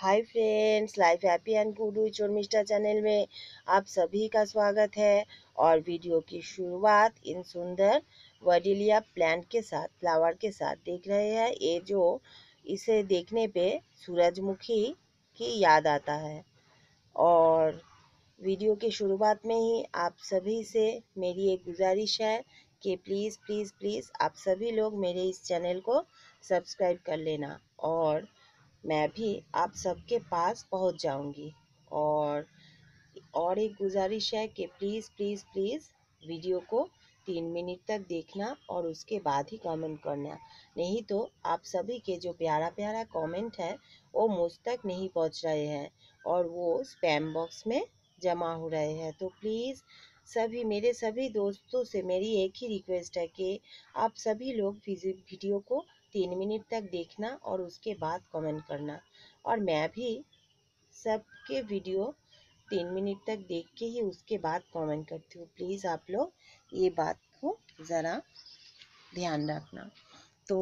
Hi friends, life happy and good which Urmishtha channel में आप सभी का स्वागत है। और वीडियो की शुरुआत इन सुंदर वर्डिलिया प्लांट के साथ, फ्लावर के साथ देख रहे हैं। ये जो इसे देखने पे सूरजमुखी की याद आता है। और वीडियो की शुरुआत में ही आप सभी से मेरी एक गुजारिश है कि प्लीज़ प्लीज़ प्लीज़ आप सभी लोग मेरे इस चैनल को सब्सक्राइब कर लेना, और मैं भी आप सबके पास पहुंच जाऊंगी। और एक गुजारिश है कि प्लीज़ प्लीज़ प्लीज़ वीडियो को 3 मिनट तक देखना और उसके बाद ही कमेंट करना। नहीं तो आप सभी के जो प्यारा प्यारा कमेंट है वो मुझ तक नहीं पहुंच रहे हैं और वो स्पैम बॉक्स में जमा हो रहे हैं। तो प्लीज़ मेरे सभी दोस्तों से मेरी एक ही रिक्वेस्ट है कि आप सभी लोग वीडियो को 3 मिनट तक देखना और उसके बाद कमेंट करना। और मैं भी सबके वीडियो 3 मिनट तक देख के ही उसके बाद कमेंट करती हूँ। प्लीज़ आप लोग ये बात को ज़रा ध्यान रखना। तो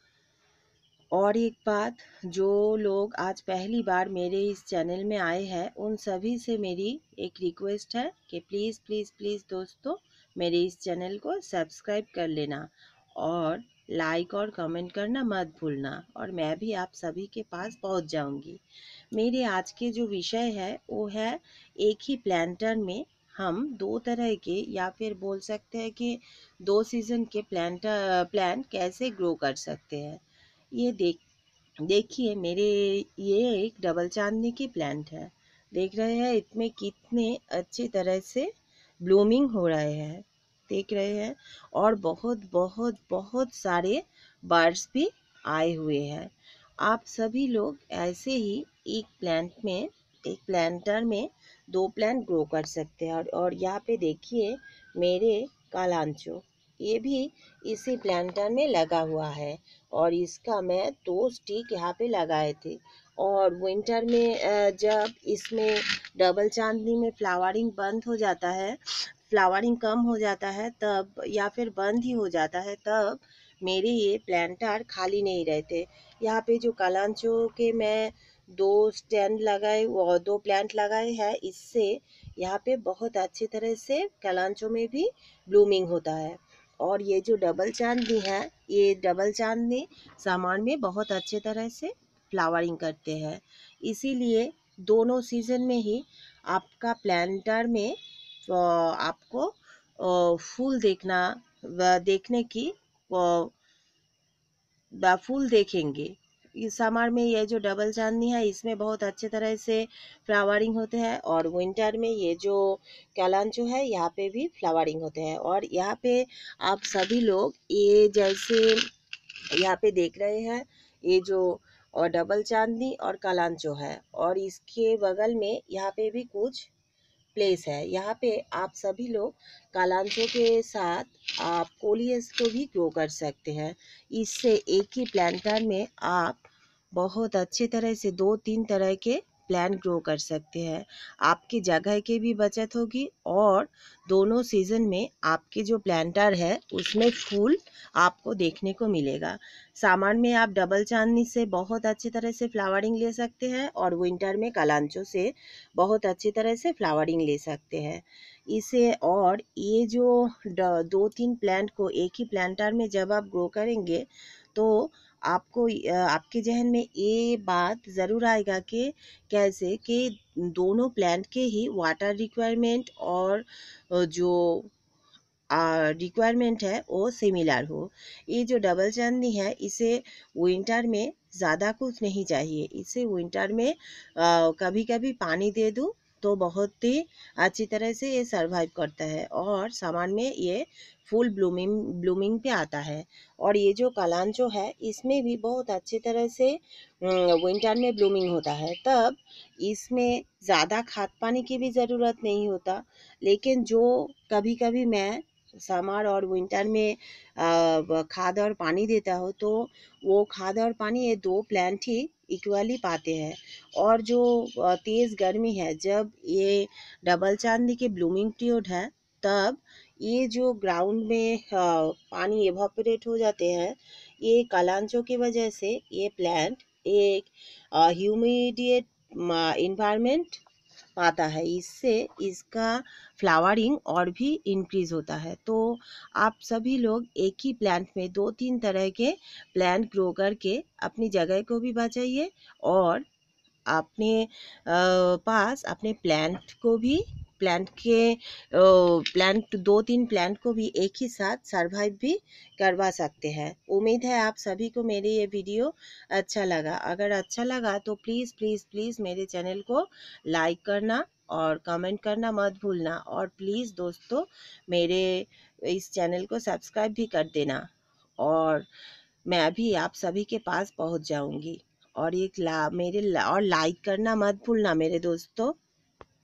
और एक बात, जो लोग आज पहली बार मेरे इस चैनल में आए हैं उन सभी से मेरी एक रिक्वेस्ट है कि प्लीज़ प्लीज़ प्लीज़ दोस्तों मेरे इस चैनल को सब्सक्राइब कर लेना और लाइक और कमेंट करना मत भूलना, और मैं भी आप सभी के पास पहुंच जाऊंगी। मेरे आज के जो विषय है वो है एक ही प्लांटर में हम दो तरह के, या फिर बोल सकते हैं कि 2 सीज़न के प्लांट कैसे ग्रो कर सकते हैं। ये देखिए मेरे, ये एक डबल चांदनी की प्लांट है। देख रहे हैं इसमें कितने अच्छी तरह से ब्लूमिंग हो रहे हैं, देख रहे हैं। और बहुत बहुत बहुत सारे बर्ड्स भी आए हुए हैं। आप सभी लोग ऐसे ही एक प्लांटर में 2 प्लांट ग्रो कर सकते हैं। और यहाँ पे देखिए मेरे कालांचो, ये भी इसी प्लांटर में लगा हुआ है। और इसका मैं 2 स्टिक यहाँ पे लगाए थे। और विंटर में जब इसमें डबल चांदनी में फ्लावरिंग बंद हो जाता है, फ्लावरिंग कम हो जाता है तब, या फिर बंद ही हो जाता है तब, मेरे ये प्लांटर खाली नहीं रहते। यहाँ पे जो कालांचो के मैं 2 स्टैंड लगाए, वो 2 प्लांट लगाए हैं, इससे यहाँ पे बहुत अच्छी तरह से कालांचो में भी ब्लूमिंग होता है। और ये जो डबल चांदनी है, ये डबल चांदनी सामान में बहुत अच्छे तरह से फ्लावरिंग करते हैं। इसीलिए दोनों सीजन में ही आपका प्लांटर में आपको फूल देखने की फूल देखेंगे। इस समर में ये जो डबल चांदनी है इसमें बहुत अच्छे तरह से फ्लावरिंग होते हैं, और विंटर में ये जो कैलांचो है यहाँ पे भी फ्लावरिंग होते हैं। और यहाँ पे आप सभी लोग ये जैसे यहाँ पे देख रहे हैं, ये जो और डबल चांदनी और कालांचो है, और इसके बगल में यहाँ पे भी कुछ प्लेस है। यहाँ पे आप सभी लोग कालांचो के साथ आप कोलियस को भी ग्रो कर सकते हैं। इससे एक ही प्लांटर में आप बहुत अच्छे तरह से 2-3 तरह के प्लांट ग्रो कर सकते हैं। आपकी जगह की भी बचत होगी, और दोनों सीजन में आपके जो प्लांटर है उसमें फूल आपको देखने को मिलेगा। सामान में आप डबल चांदनी से बहुत अच्छी तरह से फ्लावरिंग ले सकते हैं, और विंटर में कालांचो से बहुत अच्छी तरह से फ्लावरिंग ले सकते हैं इसे। और ये जो 2-3 प्लांट को एक ही प्लांटर में जब आप ग्रो करेंगे तो आपको आपके जहन में ये बात ज़रूर आएगा कि कैसे कि दोनों प्लांट के ही वाटर रिक्वायरमेंट और जो रिक्वायरमेंट है वो सिमिलर हो। ये जो डबल चांदनी है इसे विंटर में ज़्यादा कुछ नहीं चाहिए। इसे विंटर में कभी कभी पानी दे दूँ तो बहुत ही अच्छी तरह से ये सरवाइव करता है, और सामान में ये फुल ब्लूमिंग पे आता है। और ये जो कालांचो है इसमें भी बहुत अच्छी तरह से विंटर में ब्लूमिंग होता है, तब इसमें ज़्यादा खाद पानी की भी ज़रूरत नहीं होता। लेकिन जो कभी कभी मैं समर और विंटर में खाद और पानी देता हूँ तो वो खाद और पानी ये 2 प्लांट ही इक्वली पाते हैं। और जो तेज़ गर्मी है, जब ये डबल चांदनी के ब्लूमिंग पीरियड है, तब ये जो ग्राउंड में पानी एवापोरेट हो जाते हैं, ये कालांचो की वजह से ये प्लांट एक ह्यूमिडिएट इन्वायरमेंट पाता है। इससे इसका फ्लावरिंग और भी इंक्रीज होता है। तो आप सभी लोग एक ही प्लांट में 2-3 तरह के प्लांट ग्रो करके अपनी जगह को भी बचाइए और अपने पास अपने प्लांट 2-3 प्लांट को भी एक ही साथ सरवाइव भी करवा सकते हैं। उम्मीद है आप सभी को मेरी ये वीडियो अच्छा लगा। अगर अच्छा लगा तो प्लीज़ प्लीज़ प्लीज़ मेरे चैनल को लाइक करना और कमेंट करना मत भूलना, और प्लीज़ दोस्तों मेरे इस चैनल को सब्सक्राइब भी कर देना, और मैं अभी आप सभी के पास पहुंच जाऊंगी। और और लाइक करना मत भूलना मेरे दोस्तों।